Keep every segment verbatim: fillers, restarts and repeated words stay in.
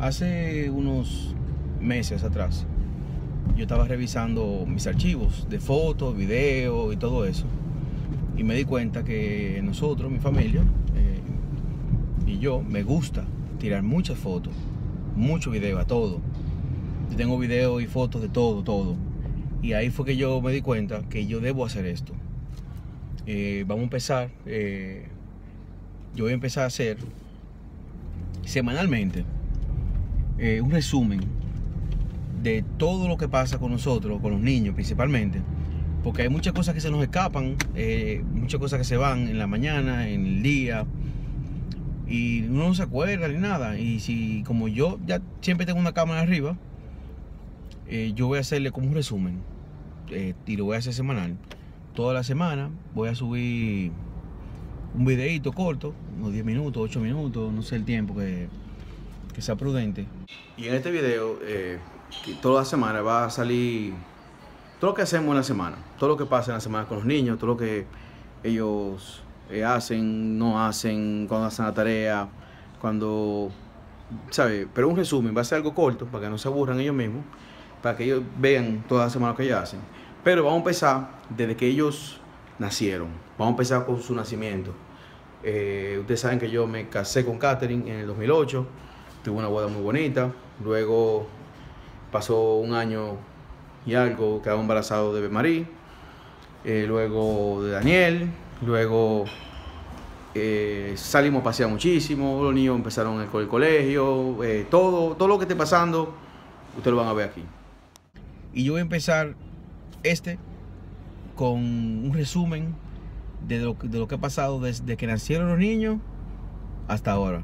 Hace unos meses atrás, yo estaba revisando mis archivos de fotos, videos y todo eso. Y me di cuenta que nosotros, mi familia eh, y yo, me gusta tirar muchas fotos, muchos videos, a todo. Yo tengo videos y fotos de todo, todo. Y ahí fue que yo me di cuenta que yo debo hacer esto. Eh, vamos a empezar, eh, yo voy a empezar a hacer semanalmente eh, un resumen de todo lo que pasa con nosotros, con los niños principalmente, porque hay muchas cosas que se nos escapan, eh, muchas cosas que se van en la mañana, en el día, y uno no se acuerda ni nada. Y si, como yo ya siempre tengo una cámara arriba, eh, yo voy a hacerle como un resumen, eh, y lo voy a hacer semanal. Toda la semana voy a subir un videito corto, unos diez minutos, ocho minutos, no sé el tiempo que, que sea prudente. Y en este video, eh, toda la semana va a salir todo lo que hacemos en la semana, todo lo que pasa en la semana con los niños, todo lo que ellos eh, hacen, no hacen, cuando hacen la tarea, cuando, ¿sabe? Pero un resumen, va a ser algo corto para que no se aburran ellos mismos, para que ellos vean toda la semana lo que ellos hacen. Pero vamos a empezar desde que ellos nacieron, vamos a empezar con su nacimiento. Eh, ustedes saben que yo me casé con Catherine en el dos mil ocho, tuve una boda muy bonita, luego pasó un año y algo, quedaba embarazado de Marí, eh, luego de Daniel, luego eh, salimos a pasear muchísimo, los niños empezaron el, el colegio, eh, todo, todo lo que esté pasando, ustedes lo van a ver aquí. Y yo voy a empezar este con un resumen de lo, de lo que ha pasado desde que nacieron los niños hasta ahora.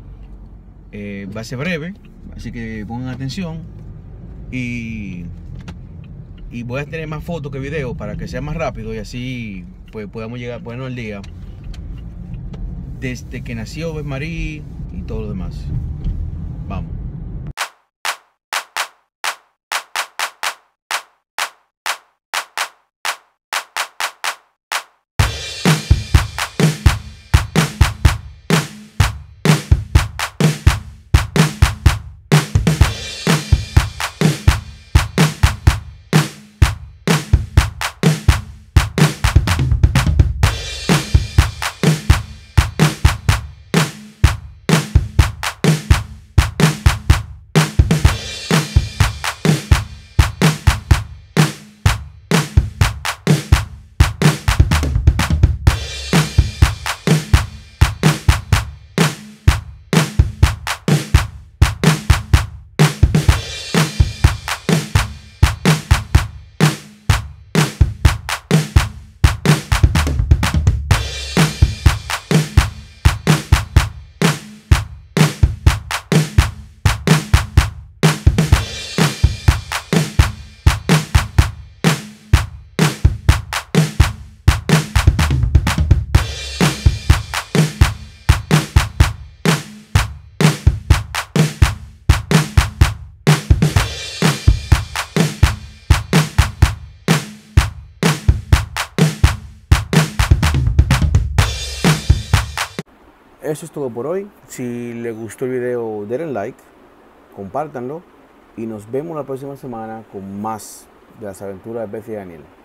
Eh, va a ser breve, así que pongan atención. Y, y voy a tener más fotos que videos para que sea más rápido y así pues podamos llegar, ponernos al día desde que nació Beth Marie y todo lo demás. Vamos. Eso es todo por hoy. Si les gustó el video, denle like, compártanlo y nos vemos la próxima semana con más de las aventuras de Beth y Daniel.